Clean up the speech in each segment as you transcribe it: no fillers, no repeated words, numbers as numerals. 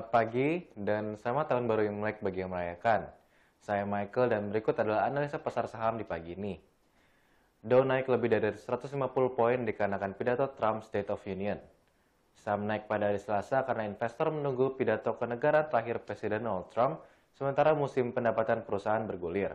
Selamat pagi dan selamat tahun baru Imlek bagi yang merayakan. Saya Michael dan berikut adalah analisa pasar saham di pagi ini. Dow naik lebih dari 150 poin dikarenakan pidato Trump State of Union. Saham naik pada hari Selasa karena investor menunggu pidato kenegaraan terakhir Presiden Donald Trump, sementara musim pendapatan perusahaan bergulir.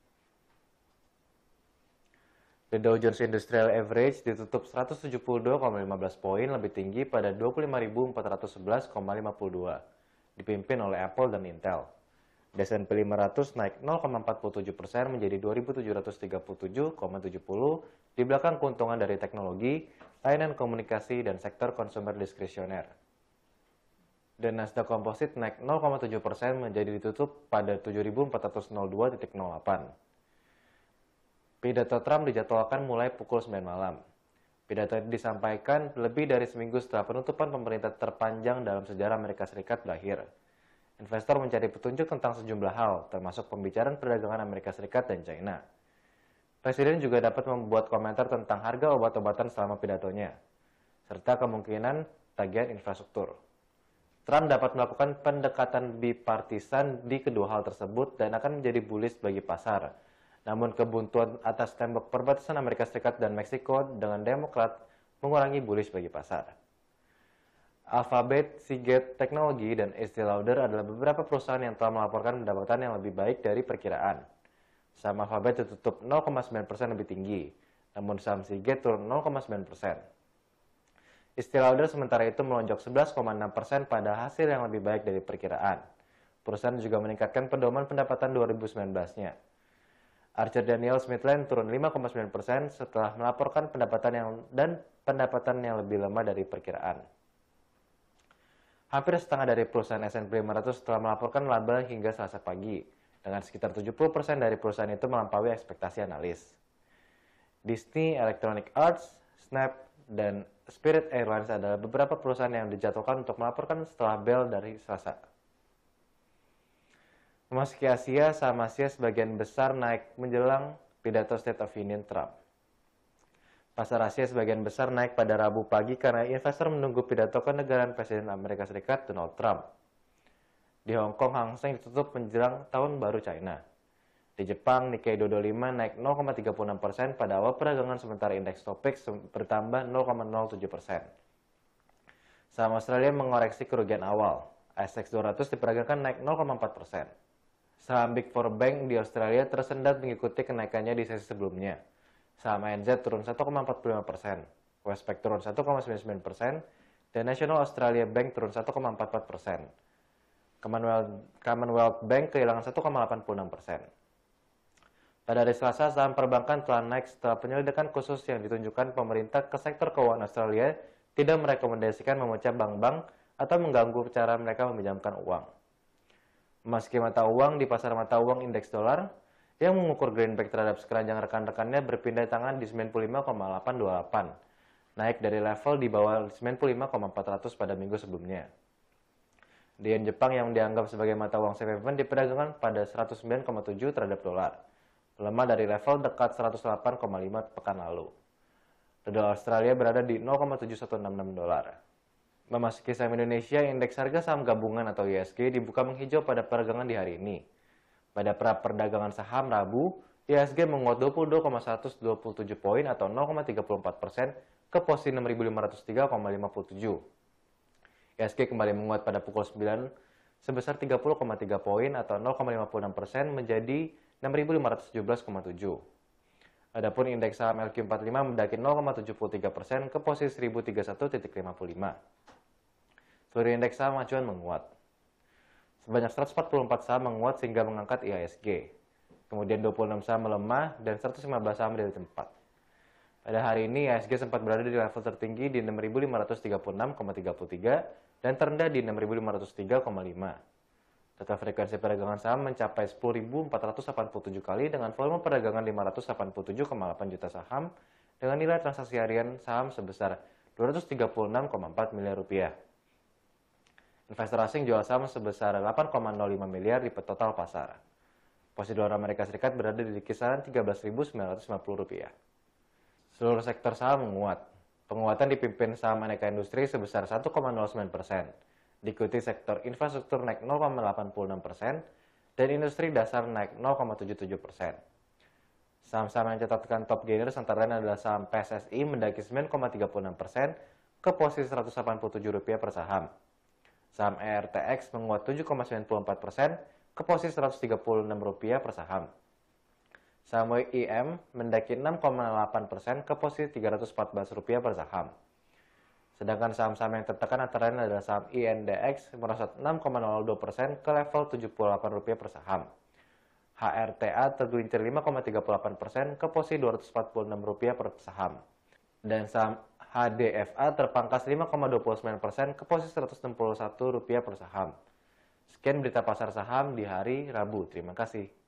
The Dow Jones Industrial Average ditutup 172,15 poin lebih tinggi pada 25.411,52, dipimpin oleh Apple dan Intel. S&P 500 naik 0,47% menjadi 2.737,70 di belakang keuntungan dari teknologi, layanan komunikasi, dan sektor konsumer diskresioner. Dan Nasdaq Composite naik 0,7% menjadi ditutup pada 7.402,08. Pidato Trump dijadwalkan mulai pukul 9 malam. Pidato ini disampaikan lebih dari seminggu setelah penutupan pemerintah terpanjang dalam sejarah Amerika Serikat berakhir. Investor mencari petunjuk tentang sejumlah hal, termasuk pembicaraan perdagangan Amerika Serikat dan China. Presiden juga dapat membuat komentar tentang harga obat-obatan selama pidatonya, serta kemungkinan tagihan infrastruktur. Trump dapat melakukan pendekatan bipartisan di kedua hal tersebut dan akan menjadi bullish bagi pasar. Namun kebuntuan atas tembok perbatasan Amerika Serikat dan Meksiko dengan Demokrat mengurangi bullish bagi pasar. Alphabet, Seagate Technology, dan Estée Lauder adalah beberapa perusahaan yang telah melaporkan pendapatan yang lebih baik dari perkiraan. Saham Alphabet ditutup 0,9% lebih tinggi, namun saham Seagate turun 0,9%. Estée Lauder sementara itu melonjak 11,6% pada hasil yang lebih baik dari perkiraan. Perusahaan juga meningkatkan pedoman pendapatan 2019-nya. Archer Daniel Smithland turun 5,9% setelah melaporkan pendapatan yang lebih lemah dari perkiraan. Hampir setengah dari perusahaan S&P 500 telah melaporkan laba hingga Selasa pagi, dengan sekitar 70% dari perusahaan itu melampaui ekspektasi analis. Disney, Electronic Arts, Snap, dan Spirit Airlines adalah beberapa perusahaan yang dijadwalkan untuk melaporkan setelah bel dari Selasa. Memasuki Asia, saham Asia sebagian besar naik menjelang pidato State of Union Trump. Pasar Asia sebagian besar naik pada Rabu pagi karena investor menunggu pidato kenegaraan Presiden Amerika Serikat Donald Trump. Di Hong Kong, Hang Seng ditutup menjelang tahun baru China. Di Jepang, Nikkei 225 naik 0,36% pada awal perdagangan sementara indeks Topix bertambah 0,07%. Saham Australia mengoreksi kerugian awal. ASX 200 diperagakan naik 0,4%. Saham Big Four Bank di Australia tersendat mengikuti kenaikannya di sesi sebelumnya. Saham ANZ turun 1,45%, Westpac turun 1,99%, dan National Australia Bank turun 1,44%. Commonwealth Bank kehilangan 1,86%. Pada hari Selasa, saham perbankan telah naik setelah penyelidikan khusus yang ditunjukkan pemerintah ke sektor keuangan Australia tidak merekomendasikan memecah bank-bank atau mengganggu cara mereka meminjamkan uang. Meski mata uang di pasar mata uang indeks dolar yang mengukur greenback terhadap sekeranjang rekan-rekannya berpindah tangan di 95,828, naik dari level di bawah 95,400 pada minggu sebelumnya. Di yen Jepang yang dianggap sebagai mata uang safe haven diperdagangkan pada 109,7 terhadap dolar, melemah dari level dekat 108,5 pekan lalu. Dolar Australia berada di 0,7166 dolar. Memasuki saham Indonesia, indeks harga saham gabungan atau IHSG dibuka menghijau pada perdagangan di hari ini. Pada perdagangan saham Rabu, IHSG menguat 22,127 poin atau 0,34% ke posisi 6.503,57. IHSG kembali menguat pada pukul 9 sebesar 30,3 poin atau 0,56% menjadi 6.517,7. Adapun indeks saham LQ45 mendaki 0,73% ke posisi 1031.55. Seluruh indeks saham acuan menguat. Sebanyak 144 saham menguat sehingga mengangkat IHSG. Kemudian 26 saham melemah dan 115 saham dari tempat. Pada hari ini IHSG sempat berada di level tertinggi di 6.536,33 dan terendah di 6.503,5. Total frekuensi perdagangan saham mencapai 10.487 kali dengan volume perdagangan 587,8 juta saham dengan nilai transaksi harian saham sebesar 236,4 miliar rupiah. Investor asing jual saham sebesar 8,05 miliar di total pasar. Posisi dolar Amerika Serikat berada di kisaran 13.950 rupiah. Seluruh sektor saham menguat. Penguatan dipimpin saham aneka industri sebesar 1,09%. Diikuti sektor infrastruktur naik 0,86% dan industri dasar naik 0,77%. Saham-saham yang mencatatkan top gainers antara lain adalah saham PSSI mendaki 9,36% ke posisi Rp187 per saham. Saham ERTX menguat 7,94% ke posisi Rp136 per saham. Saham WIM mendaki 6,8% ke posisi Rp314 per saham. Sedangkan saham-saham yang tertekan antara lain adalah saham INDX merosot 6,02% ke level Rp78 per saham. HRTA tergelincir 5,38% ke posisi Rp246 per saham. Dan saham HDFA terpangkas 5,29% ke posisi Rp161 per saham. Sekian berita pasar saham di hari Rabu. Terima kasih.